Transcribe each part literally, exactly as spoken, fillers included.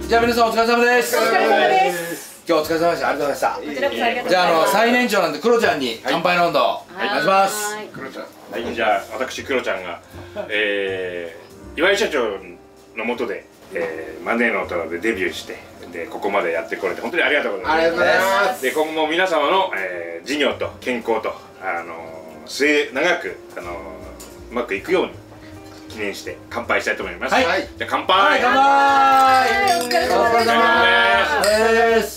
じゃあ皆さんお疲れ様です。 お疲れ様です。 今日お疲れ様でした。ありがとうございました。 こちらこそありがとうございます。 じゃああの最年長なんでクロちゃんに乾杯の温度お願いします。 クロちゃん。はい、じゃあ私クロちゃんが、えー、岩井社長の下で、えー、マネーの大人でデビューしてでここまでやってこれて本当にありがとうございます。 ありがとうございます。 で今後も皆様の、えー、事業と健康とあの末長くあのうまくいくように記念して乾杯したいと思います。はい。じゃあ乾杯。 はい、乾杯。 お疲れ様でした。 お疲れ様です。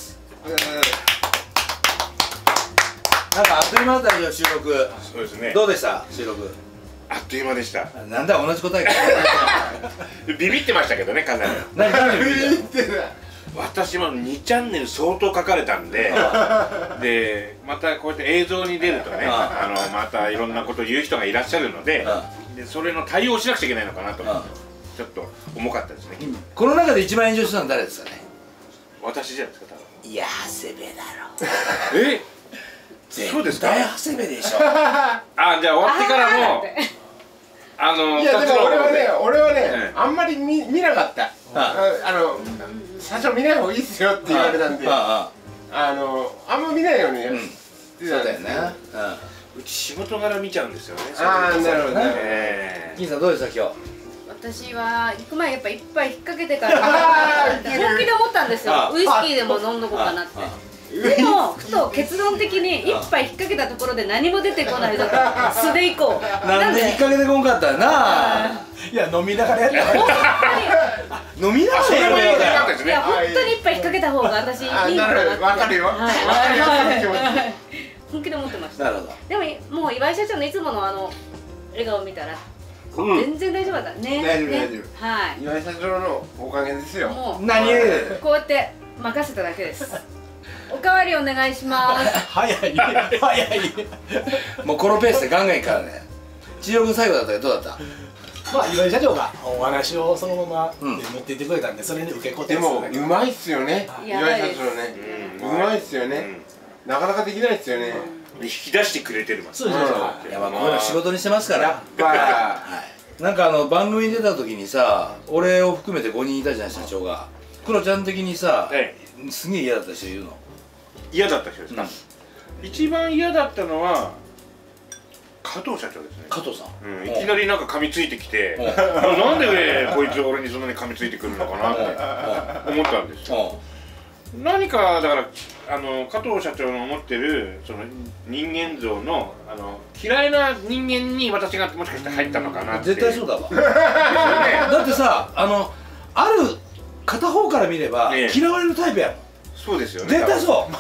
なんかあっという間だったよ収録。 そうですね。 どうでした収録？ あっという間でした。 なんだ同じ答えか。 ビビってましたけどねかなり。 何何ビビってた？ 私もにチャンネル相当書かれたんで、でまたこうやって映像に出るとね、あのまたいろんなことを言う人がいらっしゃるので、でそれの対応しなくちゃいけないのかなと思って、ちょっと重かったですね。 この中で一番炎上したのは誰ですかね？ 私じゃないですか多分。 いや長谷部だろ。 え？そうですか？ 大長谷部でしょ。 あ、じゃあ終わってからもあのいやでも俺はね俺はねあんまり見見なかった。あの社長見ない方がいいっすよって言われたんで、あのあんま見ないようにそうだよね。 うち仕事柄見ちゃうんですよね。 ああなるほどね。 金さんどうでした今日？ 私は行く前やっぱ一杯引っ掛けてから本気で思ったんですよ。ウイスキーでも飲んどこうかなって。でもふと結論的に一杯引っ掛けたところで何も出てこないぞと素でいこう。 なんで引っ掛けてこんかったよな。 いや飲みながらやった飲みながらやるよいや本当に一杯引っ掛けた方が私いいのかなって。 わかるよ。わかるよ。 本気で思ってました。 なるほど。 でももう岩井社長のいつものあの笑顔見たら全然大丈夫だったね。 大丈夫大丈夫。 はい。 岩井社長のおかげですよ。 もう何こうやって任せただけです。おかわりお願いします。 早い早い。 もうこのペースでガンガンいくからね。千代君最後だったけどどうだった？ まあ岩井社長がお話をそのまま持っていってくれたんでそれに受け答えでもうまいっすよね岩井社長ね。うまいっすよね。なかなかできないっすよね。 引き出してくれてるもん。 そうですいやまあこういうの仕事にしてますから。 やっぱなんかあの番組に出た時にさ俺を含めてごにんいたじゃない社長が。クロちゃん的にさすげえ嫌だった人いるの？ 嫌だった人ですか？一番嫌だったのは加藤社長ですね。 加藤さん、いきなりなんか噛みついてきて、なんでこいつ俺にそんなに噛みついてくるのかなって思ったんですよ。何かだからあの加藤社長の思ってるその人間像のあの嫌いな人間に私がもしかして入ったのかなって。 絶対そうだわ。だってさあのある片方から見れば嫌われるタイプやもん。 そうですよね。 絶対そう。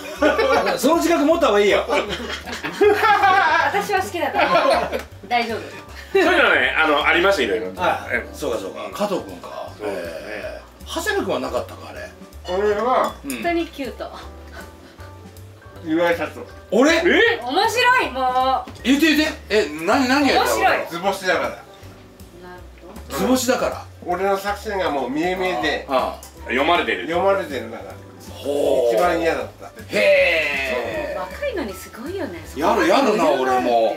その自覚持った方がいいよ。 私は好きだから大丈夫。 そういうのねあのありますいろいろ。 そうかそうか。加藤君か。長谷部君はなかったかあれ。 俺は本当にキュート。 岩井社長。 俺？ え？ 面白いもう。 言って言って。え何何やったの？ 面白い。 図星だから。 図星だから。 俺の作戦がもう見え見えで読まれてる。 読まれてるから。一番嫌だった。 へえ。 若いのにすごいよね。 やるやるな俺も。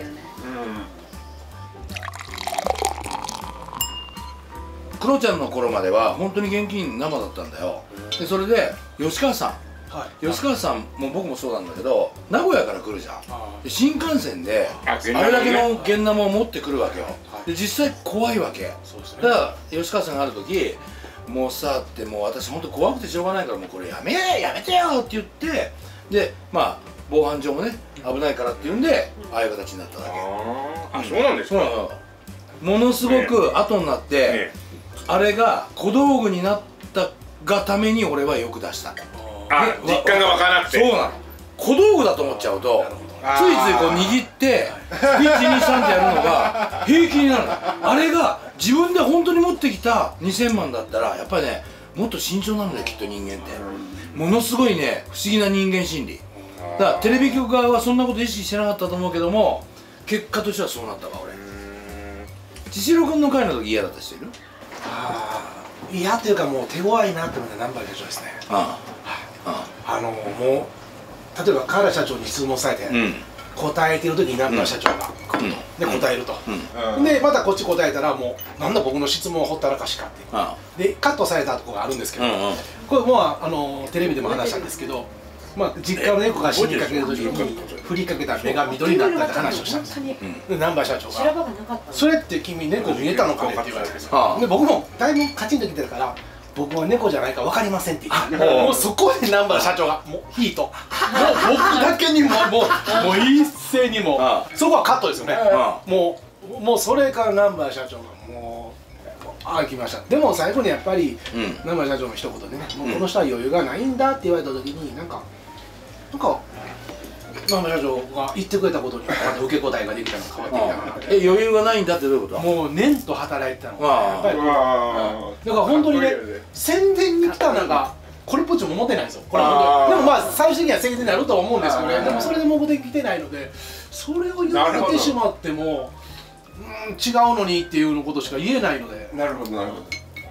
クロちゃんの頃までは本当に現金生だったんだよ。でそれで吉川さん、吉川さんも僕もそうなんだけど名古屋から来るじゃん。で新幹線であれだけの現生を持ってくるわけよ。で実際怖いわけ。だから吉川さんがある時もうさってもう私本当怖くてしょうがないからもうこれやめやめてよって言ってでまあ防犯上もね危ないからっていうんでああいう形になっただけ。 あそうなんですか。 ものすごく後になってあれが小道具になったがために俺はよく出した。 あ実感が湧かなくて。 そうなの。小道具だと思っちゃうとついついこう握っていちにさんってやるのが平気になるの。あれが自分で本当に持ってきたにせんまんだったらやっぱりねもっと慎重なんだよきっと人間って。ものすごいね不思議な人間心理だからテレビ局側はそんなこと意識してなかったと思うけども結果としてはそうなったわ俺。千代君の会の時嫌だった人いる？ ああ嫌っていうかもう手強いなって思ったナンバー社長ですね。あああのもう例えば河原社長に質問されて答えてる時にナンバー社長が来るとで答えると、でまたこっち答えたらもうなんだ僕の質問をほったらかしかっていうでカットされたところがあるんですけど、これもうあのテレビでも話したんですけど、まあ、実家の猫が死にかける時に振りかけた目が緑だったって話をしたんですよ。で南波社長が「それって君猫見えたのかね?」って言われて、で僕もだいぶカチンときてたから「僕は猫じゃないか分かりません」って言って、もうそこで南波社長がもうヒート、もう僕だけにももうもう一斉にもそこはカットですよね。もうもうそれから南波社長がもうああ来ました。でも最後にやっぱり南波社長の一言でね「もうこの人は余裕がないんだ」って言われた時になんかなんか南波社長が言ってくれたことに受け答えができたの変わってきたかな。 え余裕がないんだってどういうこと？ もう年と働いてたのがやっぱりだから本当にね宣伝に来たなんかこれっぽっちも思ってないんですよ。これ本当にでもまあ最終的には宣伝になるとは思うんですけどね。でもそれで目的来てないのでそれを言われてしまってもうん違うのにっていうことしか言えないので。 なるほどなるほど。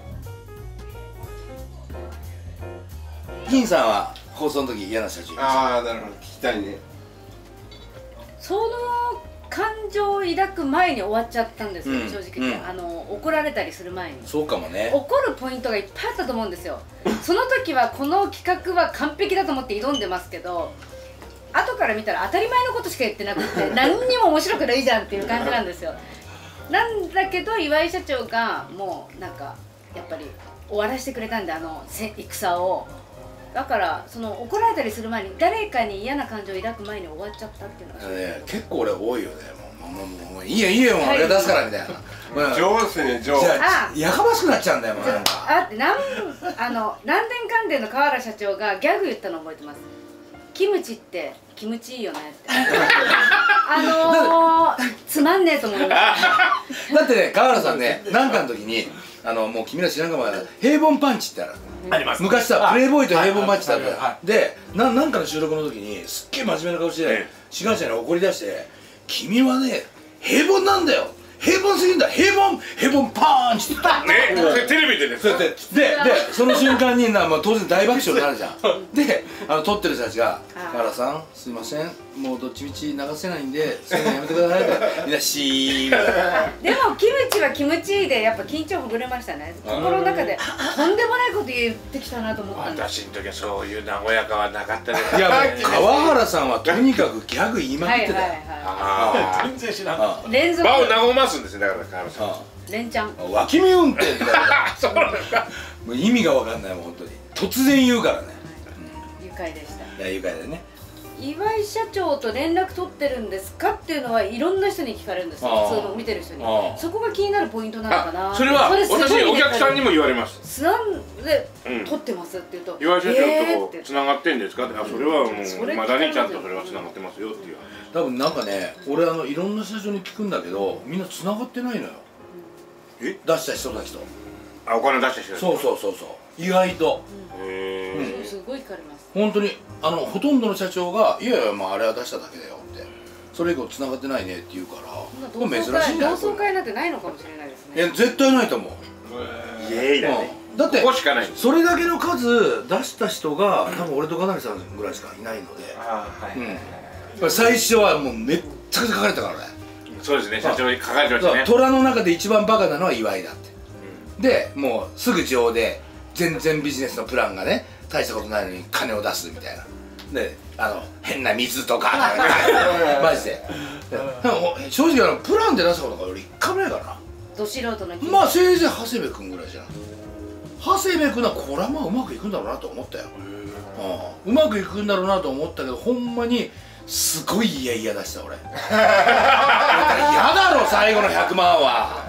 金さんは放送の時嫌な社長。 ああなるほど聞きたいね。 その感情を抱く前に終わっちゃったんですよ、うん、正直言って、うん、あの怒られたりする前に。 そうかもね。 怒るポイントがいっぱいあったと思うんですよその時はこの企画は完璧だと思って挑んでますけど後から見たら当たり前のことしか言ってなくて何にも面白くないじゃんっていう感じなんですよなんだけど岩井社長がもうなんかやっぱり終わらせてくれたんであの戦を。だからその怒られたりする前に誰かに嫌な感情を抱く前に終わっちゃったっていうのが、 ね、結構俺多いよね。もうもうもうもういいよいいよもう俺が出すからみたいな上手ね上手。 やかましくなっちゃうんだよもうなんか。 あってなんあの南電関連の川原社長がギャグ言ったの覚えてます。キムチって気持ちいいよねってあのー、つまんねえと思いましただってね川原さんね何かの時にあのもう君ら知らんかもしれない平凡パンチってあるあります。昔さプレイボーイと平凡パンチってあったよ。でななんかの収録の時にすっげえ真面目な顔して志願者に怒り出して「君はね平凡なんだよ平凡すぎんだ平凡平凡パンチ」って言ったねテレビでね。 そうやってででその瞬間にな、まあ、当然大爆笑になるじゃんであの撮ってる人たちが「川原さんすいませんもうどっちみち流せないんでそういうのやめてください」ってみんなシーンみたいな。 でもキムチはキムチでやっぱ緊張ほぐれましたね。心の中でとんでもないこと言ってきたなと思ったんです。 私の時はそういう和やかはなかったです。 いや川原さんはとにかくギャグ言いまくってたよ。 全然知らなかった。 連続場を和ますんですねだから川原さん。 連チャン脇見運転みたいなそうなんですか。もう意味が分かんないもん本当に突然言うからね。 愉快でした。 いや愉快だね。 岩井社長と連絡取ってるんですかっていうのはいろんな人に聞かれるんですよ。普通の見てる人に。そこが気になるポイントなのかな。 それは私お客さんにも言われます。 素なんで取ってますって言うと岩井社長とつながってんですかって。あそれはもうまだにちゃんとそれはつながってますよっていう。 多分なんかね俺あのいろんな社長に聞くんだけどみんなつながってないのよ。え出した人たちと。 あお金出した人たち。 そうそうそうそう意外と。 へえ。すごい聞かれます。 本当にあのほとんどの社長が「いやいやまああれは出しただけだよ」ってそれ以降つながってないねって言うから同窓会同窓会なんてないのかもしれないですね。 いや絶対ないと思う。 イエーイだね。 だってここしかない。 それだけの数出した人が多分俺と金成さんぐらいしかいないので最初はもうめっちゃくちゃ書かれたからね。 そうですね社長に書かれてましたね。 虎の中で一番バカなのは岩井だってでもうすぐ上で全然ビジネスのプランがね大したことないのに金を出すみたいなであの変な水とかマジで正直あのプランで出したことが俺一回もないからな。 ど素人のまあせいぜい長谷部君ぐらいじゃん。長谷部君はこれはまあうまくいくんだろうなと思ったよ。うまくいくんだろうなと思ったけどほんまにすごい嫌々出した俺嫌だろ最後のひゃくまんは。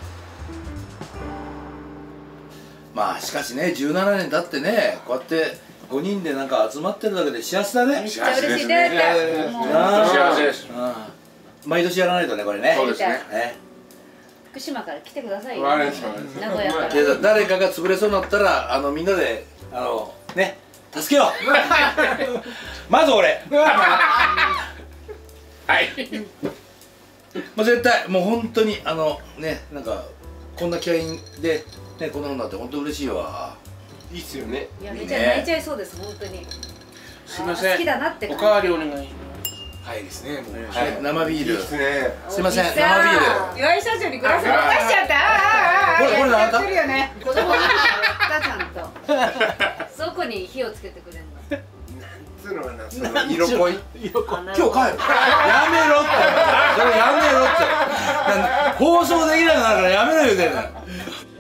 まあしかしねじゅうななねん経ってねこうやってごにんでなんか集まってるだけで幸せだね。 めっちゃ嬉しいね。 幸せです。 毎年やらないとねこれね。 そうですね。 福島から来てくださいよ。 名古屋から。 誰かが潰れそうになったらあのみんなであのね助けようまず俺はいまあ絶対もう本当にあのねなんかこんな気合いでねこんなのになって本当嬉しいわ。 いいっすよね。 いやめちゃ泣いちゃいそうです本当に。 すみません。 好きだなって。 おかわりお願い。 はいですね。もう生ビール。 すね。 すいません、生ビール。 岩井社長にグラス渡しちゃった。 これこれやってるよね。子供にたちゃんと。そこに火をつけてくれるの。 つうのかな、その色濃い。 色濃い。 今日帰る。やめろって。それやめろって。放送できなくなるからやめろ言うてんの。